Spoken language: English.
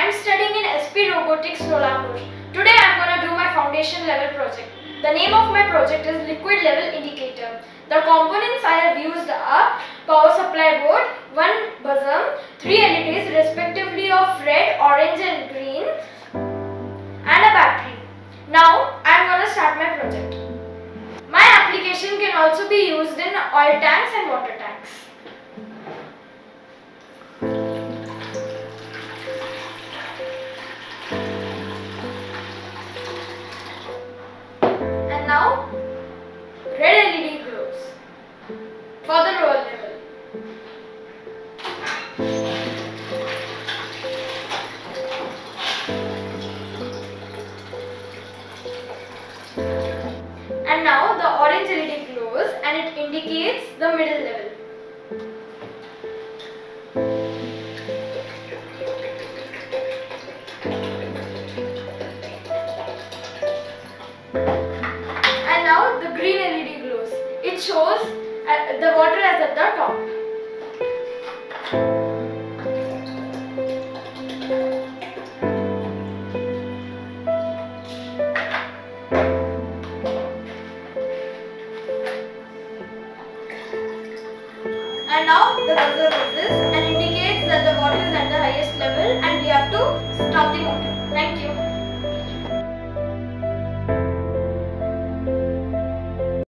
I am studying in SP Robotics Nolambur. Today I am going to do my foundation level project. The name of my project is Liquid Level Indicator. The components I have used are power supply board, one buzzer, 3 LEDs respectively of red, orange and green, and a battery. Now I am going to start my project. My application can also be used in oil tanks and water tanks. And now red LED glows for the roll level. And now the orange LED glows and it indicates the middle level. And now the green LED glows. It shows the water is at the top. And now the buzzer buzzes and indicates that the water is at the highest level and we have to stop the motor. Thank you.